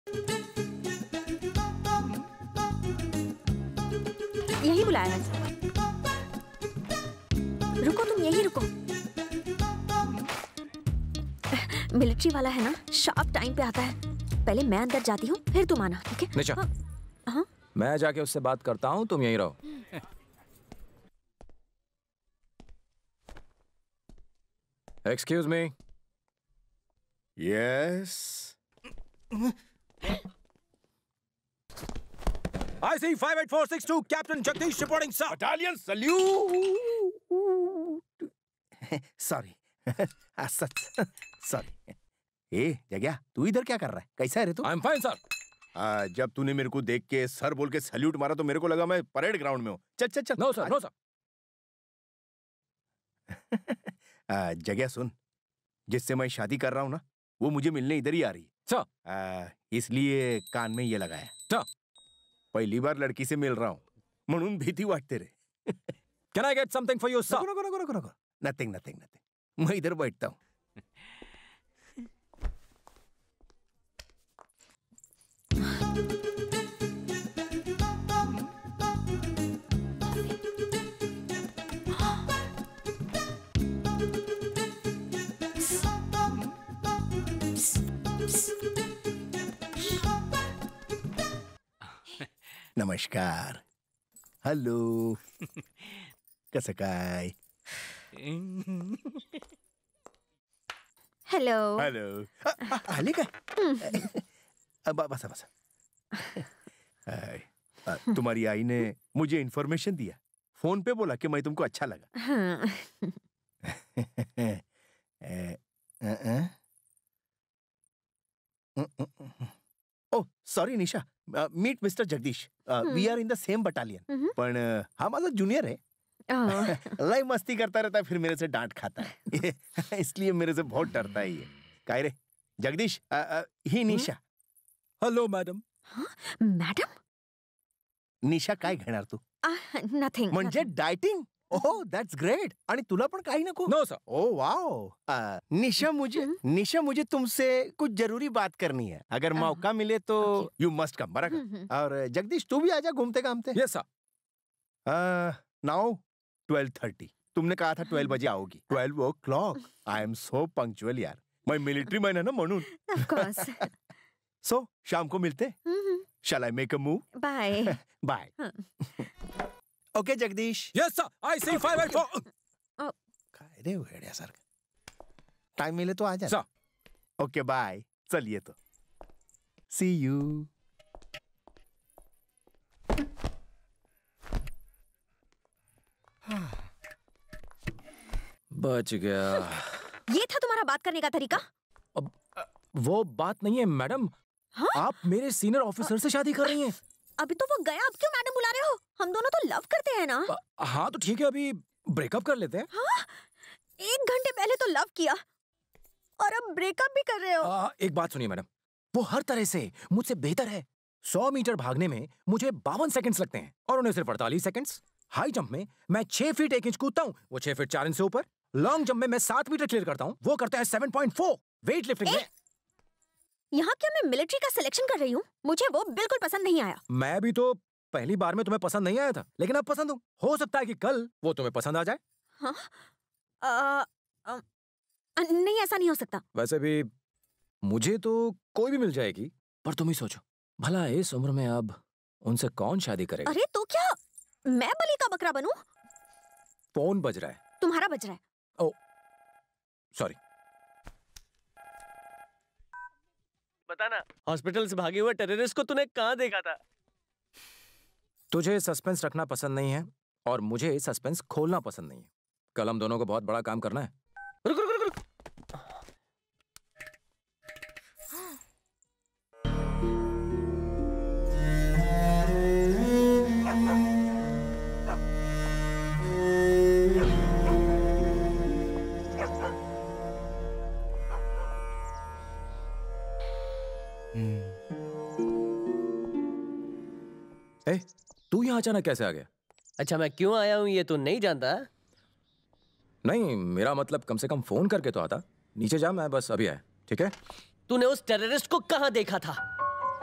यही बुलाया है। रुको, तुम यही रुको। मिलिट्री वाला है ना, शार्प टाइम पे आता है। पहले मैं अंदर जाती हूँ, फिर तुम आना, ठीक है? निशा, हाँ? मैं जाके उससे बात करता हूँ, तुम यहीं रहो। Excuse me. Yes. I see 58462, Captain Jagdish reporting, sir. Battalion salute. Sorry. Sorry. ए जग्या, तू इधर क्या कर रहा है? कैसा है रे तू? I'm fine, sir. जब तूने मेरे को देख के सर बोल के सैल्यूट मारा तो मेरे को लगा मैं परेड ग्राउंड में हूँ। चल चल चल। No, sir. No, sir. जग्या सुन, जिससे मैं शादी कर रहा हूँ ना, वो मुझे मिलने इधर ही आ रही है। Sir. इसलिए कान में ये लगाया। Sir. पहली बार लड़की से मिल रहा हूँ, म्हणून भीती वाटते रे। Can I get something for you, sir? नको। Nothing. मैं इधर बैठता हूँ। नमस्कार. हॅलो. कसं काय? हेलो. आले काय? बसा. तुम्हारी आई ने मुझे इन्फॉर्मेशन दिया, फोन पे बोला कि मैं तुमको अच्छा लगा. हाँ. Oh sorry Nisha, meet mister Jagdish. We are in the same battalion. पण हा माझा जूनियर है. लय मस्ती करता रहता है, फिर मेरे से डांट खाता है. इसलिए मेरे से बहुत डरता है ये. काय रे जगदीश, ही Nisha. Hello madam. Madam? Nisha काय घेणार तू? नथिंग. म्हणजे डाइटिंग. Oh that's great. आणि तुला पण काही नको? No sir. Oh wow. Nisha मुझे तुमसे कुछ जरूरी बात करनी है. अगर मौका मिले तो यू मस्ट कम. बराबर. और जगदीश तू भी आजा घूमते घामते. Yes sir. नाउ 12:30. तुमने कहा था 12 बजे आओगी. 12 o'clock. I am so punctual यार. मैं मिलिट्री मैन है ना म्हणून. Of course. सो शाम को मिलते. Shall I make a move? Bye. Bye. Okay Jagdish. Yes sir. I see 584. काय रे वेड्यासारखं. टाइम मिले तो आ जा. सर. Okay bye. चलिए तो. See you. बच गया. ये था तुम्हारा बात करने का तरीका? अब वो बात नहीं है मैडम. हाँ? आप मेरे सीनियर ऑफिसर से शादी कर रही हैं. अभी तो वो गया, अब क्यों मैडम बुला रहे हो? हम दोनों तो लव करते हैं ना. हाँ तो ठीक है, अभी ब्रेकअप कर लेते हैं. हाँ? 1 घंटे पहले तो लव किया और अब ब्रेकअप भी कर रहे हो. एक बात सुनिए मैडम, वो हर तरह से मुझसे बेहतर है. 100 मीटर भागने में मुझे 52 सेकंड्स लगते हैं और उन्हें सिर्फ 48 सेकंड्स. हाई जंप में मैं 6 फीट 1 इंच कूदता हूँ, वो 6 फीट 4 इंच से ऊपर. लॉन्ग जंप में मैं 7 मीटर क्लियर करता हूँ, वो करता है 7.4. वेट लिफ्टिंग में यहाँ क्या मैं मिलिट्री का सिलेक्शन कर रही हूँ? मुझे वो बिल्कुल पसंद नहीं आया. मैं भी तो पहली बार में तुम्हें पसंद नहीं आया था, लेकिन अब पसंद हूँ. हो सकता है कि कल वो तुम्हें पसंद आ जाए. हाँ? नहीं, ऐसा नहीं हो सकता. वैसे भी मुझे तो कोई भी मिल जाएगी, पर तुम ही सोचो, भला इस उम्र में अब उनसे कौन शादी करेगा? अरे तो क्या मैं बलि का बकरा बनूं? फोन बज रहा है. तुम्हारा बज रहा है. Oh sorry. बता ना, हॉस्पिटल से भागे हुए टेररिस्ट को तूने कहाँ देखा था? तुझे सस्पेंस रखना पसंद नहीं है और मुझे सस्पेंस खोलना पसंद नहीं है. कल हम दोनों को बहुत बड़ा काम करना है. रुक. तू यहाँ अचानक कैसे आ गया? अच्छा, मैं क्यों आया हूँ ये तो नहीं जानता? नहीं, मेरा मतलब कम से कम फोन करके तो आता. नीचे जा, मैं बस अभी आया. ठीक है? तूने उस टेररिस्ट को कहाँ देखा था?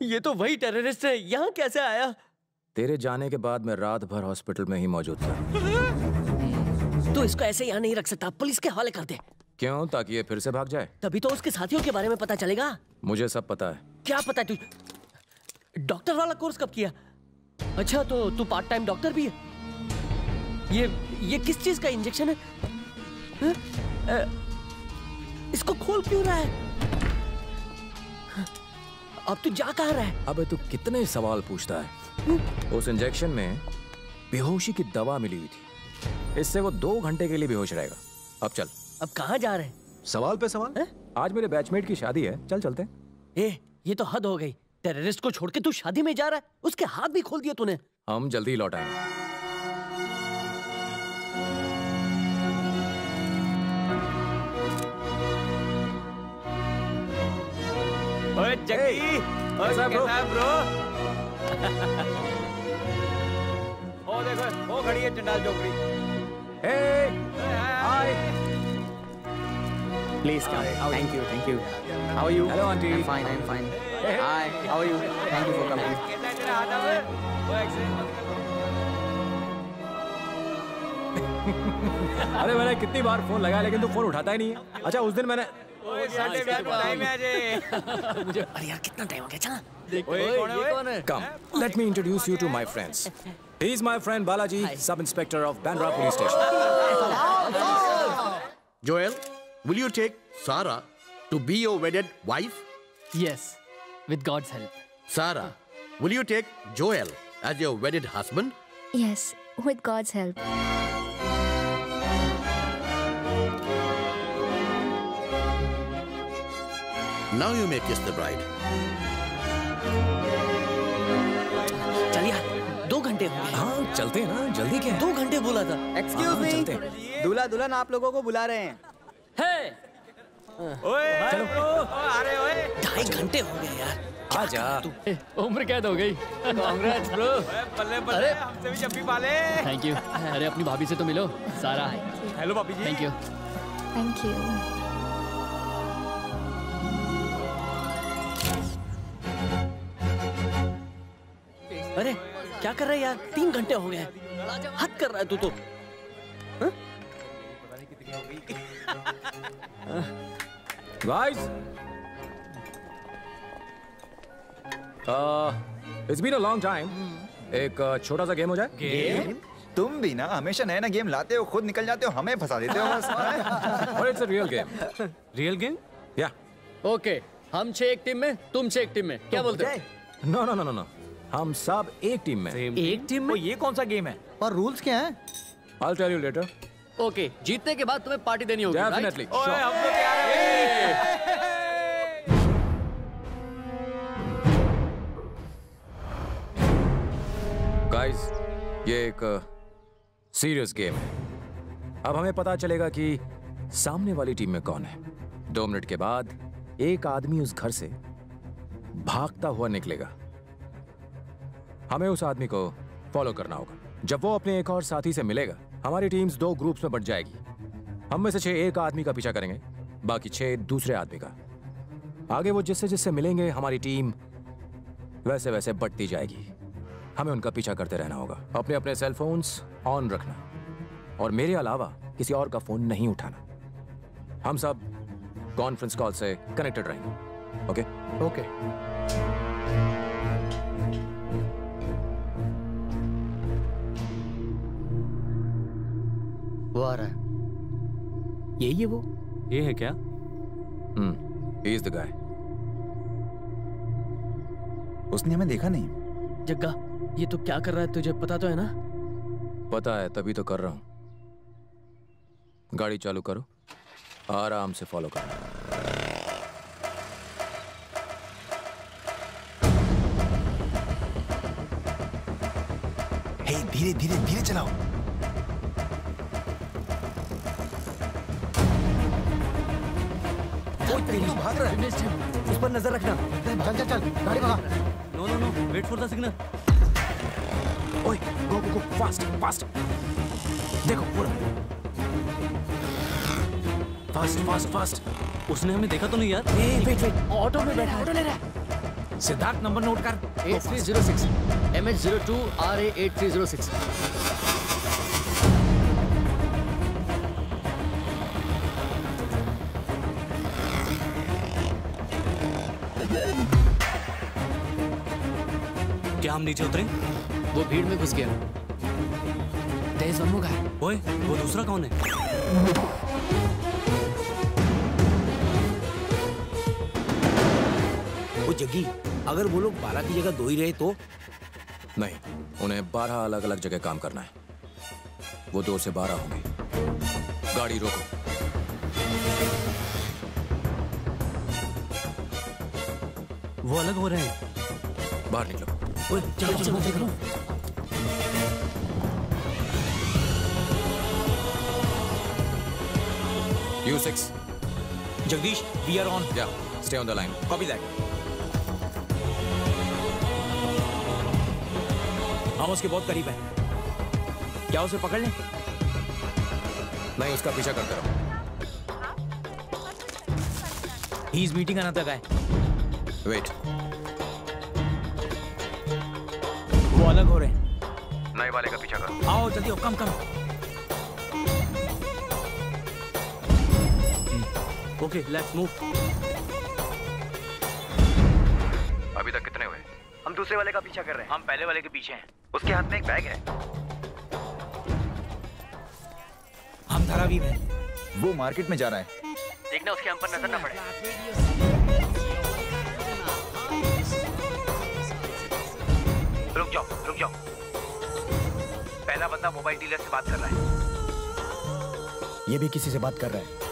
ये तो वही टेररिस्ट है, यहाँ कैसे आया? तेरे जाने के बाद मैं रात भर हॉस्पिटल में ही मौजूद था। तो इसको ऐसे यहाँ नहीं रख सकता, पुलिस के हवाले कर दे। क्यों? ताकि ये फिर से भाग जाए? तभी तो उसके साथियों के बारे में पता चलेगा। मुझे सब पता है। क्या पता है तुझे? डॉक्टर वाला कोर्स कब किया? अच्छा, तो तू पार्ट टाइम डॉक्टर भी है? ये किस चीज का इंजेक्शन है? इसको खोल क्यों रहा है? अब तू जा कहाँ रहा है? अबे तू कितने सवाल पूछता है? उस इंजेक्शन में बेहोशी की दवा मिली हुई थी, इससे वो 2 घंटे के लिए बेहोश रहेगा। अब चल। अब कहाँ जा रहे हैं? सवाल पे सवाल। आज मेरे बैचमेट की शादी है, चल चलते हैं। ये तो हद हो गई। टेररिस्ट को छोड़ के तू शादी में जा रहा है, उसके हाथ भी खोल दिए तूने। हम जल्दी लौट आएंगे। ओए जग्गी, कैसा है ब्रो? ओ देखो, वो खड़ी है चंडाल चौकड़ी। हाय। Please come. Thank you. How are you? Hello, auntie. I'm fine. Hi. How are you? Thank you for coming. अरे मैंने कितनी बार फोन लगाया लेकिन तू फोन उठाता ही नहीं है। अच्छा उस दिन मैंने मुझे अरे यार कितना टाइम हो गया। चल कौन है? Come, let me introduce you to my friends. He is my friend Balaji, sub-inspector of Bandra Police Station. Joel, will you take Sarah to be your wedded wife? Yes, with God's help. Sarah, will you take Joel as your wedded husband? Yes, with God's help. Now you may kiss the bride. चल यार, 2 घंटे हो गए। हाँ चलते हैं ना, जल्दी क्या है? 2 घंटे बोला था। Excuse me. दूल्हा दुल्हन आप लोगों को बुला रहे हैं। चलो अरे ओए 2.5 घंटे हो गए यार। आजा। उम्र कैद हो गई। कांग्रेस ब्रो। बल्ले बल्ले, हमसे भी जब्बी पाले। Thank you. अरे अपनी भाभी से तो मिलो, सारा। हेलो भाभी ji. Thank you. Thank you. अरे क्या कर रहा है यार? 3 घंटे हो गए। हद कर रहा है तू तो। Guys, it's been a long time. एक छोटा सा गेम हो जाए? गेम? तुम भी ना हमेशा नया नया गेम लाते हो, खुद निकल जाते हो, हमें फंसा देते हो बस। और it's a real game. Real game? Yeah. Okay, हम 6 एक टीम में, तुम 6 एक टीम में। क्या बोलते हो? No. हम सब एक टीम में। एक टीम में? ये कौन सा गेम है? और रूल्स क्या हैं? I'll tell you later. Okay, जीतने के बाद तुम्हें पार्टी देनी होगी। Definitely. ओए Sure. हम तो तैयार हैं। Guys, ये एक सीरियस गेम है। अब हमें पता चलेगा कि सामने वाली टीम में कौन है। 2 मिनट के बाद एक आदमी उस घर से भागता हुआ निकलेगा। हमें उस आदमी को फॉलो करना होगा। जब वो अपने एक और साथी से मिलेगा, हमारी टीम्स 2 ग्रुप्स में बंट जाएगी। हम में से 6 एक आदमी का पीछा करेंगे, बाकी 6 दूसरे आदमी का। आगे वो जिससे जिससे मिलेंगे, हमारी टीम वैसे वैसे बढ़ती जाएगी। हमें उनका पीछा करते रहना होगा। अपने अपने सेल फोन्स ऑन रखना और मेरे अलावा किसी और का फोन नहीं उठाना। हम सब कॉन्फ्रेंस कॉल से कनेक्टेड रहेंगे। ओके? ओके। वो आ रहा है। यही है वो? ये है क्या? He is the guy. उसने हमें देखा नहीं। जग्गा, ये तो क्या कर रहा है तुझे पता तो है ना? पता है, तभी तो कर रहा हूं। गाड़ी चालू करो, आराम से फॉलो करो। हे धीरे धीरे धीरे चलाओ। भाग रहा है। उस पर नजर रखना। चल गाड़ी भगा। No wait for the signal. ओए, गो फास्ट। देखो पूरा फास्ट। उसने हमें देखा तो नहीं यार? वेट, ऑटो में बैठा, ऑटो ले रहा है। सिद्धार्थ नंबर नोट कर। 8306 MH02 RA 8306। क्या हम नीचे उतरे? वो भीड़ में घुस गया। तेज बनू का है। ओए, वो दूसरा कौन है? वो जग्गी, अगर वो लोग 12 की जगह 2 ही रहे तो? नहीं, उन्हें 12 अलग अलग जगह काम करना है। वो 2 से 12 होंगे। गाड़ी रोको। वो अलग हो रहे हैं। बाहर निकलो। ओए, चलो चलो चलो। U6 Jagdish, we are on. Yeah, stay on the line. Copy that. हम उसके बहुत करीब हैं। क्या उसे पकड़ लें? नहीं, उसका पीछा करते रहो। He is meeting another guy. Wait. वो अलग हो रहे हैं। नए वाले का पीछा करो। आओ जल्दी, कम कम। Okay, let's move. अभी तक कितने हुए? हम दूसरे वाले का पीछा कर रहे हैं। हम पहले वाले के पीछे हैं। उसके हाथ में एक बैग है। हम धारावी में। वो मार्केट में जा रहा है। देखना उसके हम पर नजर न पड़े। रुक जाओ, रुक जाओ। पहला बंदा मोबाइल डीलर से बात कर रहा है। ये भी किसी से बात कर रहा है।